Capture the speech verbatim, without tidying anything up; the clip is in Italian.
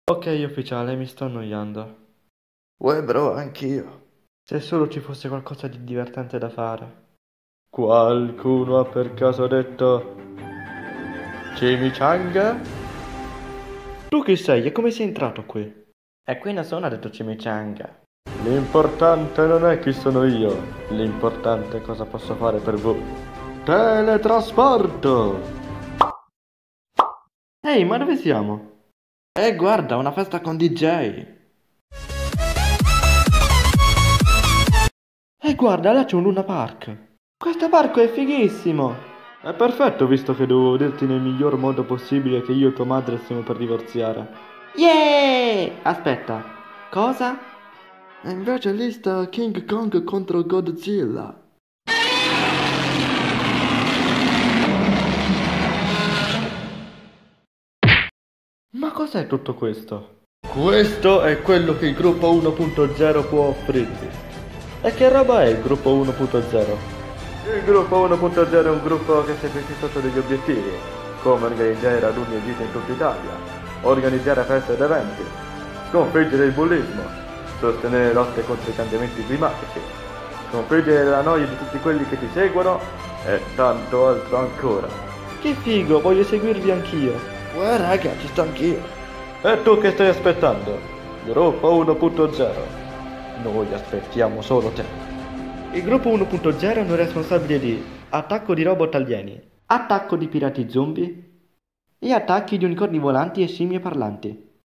Ok, ufficiale, mi sto annoiando. Uè, bro, anch'io. Se solo ci fosse qualcosa di divertente da fare. Qualcuno ha per caso detto chimichanga? Tu chi sei e come sei entrato qui? E qui nessuno ha detto chimichanga. L'importante non è chi sono io, l'importante è cosa posso fare per voi. Teletrasporto! Ehi, ma dove siamo? Eh, guarda, una festa con D J. E guarda, là c'è un Luna Park. Questo parco è fighissimo. È perfetto, visto che devo dirti nel miglior modo possibile che io e tua madre stiamo per divorziare. Yeah! Aspetta, cosa? E invece lì sta King Kong contro Godzilla. Ma cos'è tutto questo? Questo è quello che il gruppo uno punto zero può offrirvi. E che roba è il gruppo uno punto zero? Il gruppo uno punto zero è un gruppo che si è prefissato degli obiettivi, come organizzare raduni e gite in tutta Italia, organizzare feste ed eventi, sconfiggere il bullismo, sostenere lotte contro i cambiamenti climatici, sconfiggere la noia di tutti quelli che ti seguono e tanto altro ancora. Che figo, voglio seguirvi anch'io. Uè, raga, ci sto anch'io. E tu che stai aspettando? Gruppo uno punto zero. Noi aspettiamo solo te. Il gruppo uno punto zero è un responsabile di attacco di robot alieni, attacco di pirati zombie e attacchi di unicorni volanti e scimmie parlanti.